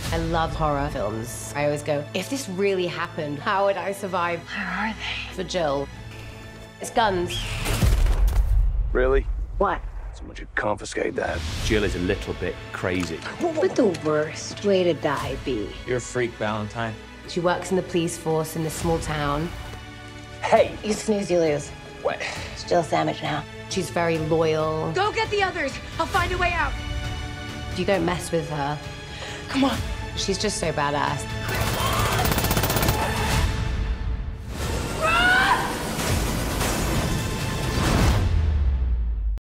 I love horror films. I always go, if this really happened, how would I survive? Where are they? For Jill. It's guns. Really? What? Someone should confiscate that. Jill is a little bit crazy. What would the worst way to die be? You're a freak, Valentine. She works in the police force in this small town. Hey! You snooze, you lose. What? It's Jill sandwich now. She's very loyal. Go get the others. I'll find a way out. You don't mess with her. Come on. She's just so badass.